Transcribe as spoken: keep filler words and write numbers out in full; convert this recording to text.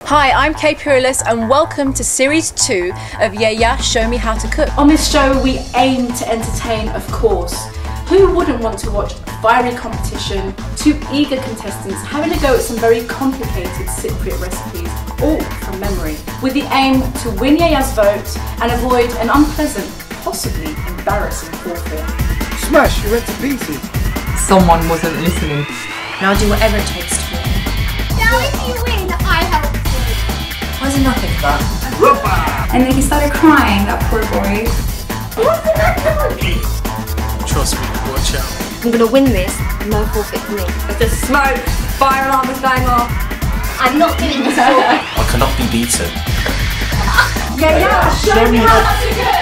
Hi, I'm Kay Purlis and welcome to Series two of Yiayia, Show Me How to Cook. On this show we aim to entertain, of course. Who wouldn't want to watch a fiery competition, two eager contestants having a go at some very complicated Cypriot recipes, all from memory, with the aim to win Yiayia's vote and avoid an unpleasant, possibly embarrassing forfeit. Smash, you went to pieces. Someone wasn't listening. And I'll do whatever it takes to win. Now if you win, I help you. Why is there nothing for that? And then he started crying, that poor boy. What's the matter? Trust me, watch out. I'm gonna win this, no forfeit for me. There's smoke, fire alarm is going off. I'm not doing this for I cannot be beaten. Yiayia, show me how to cook!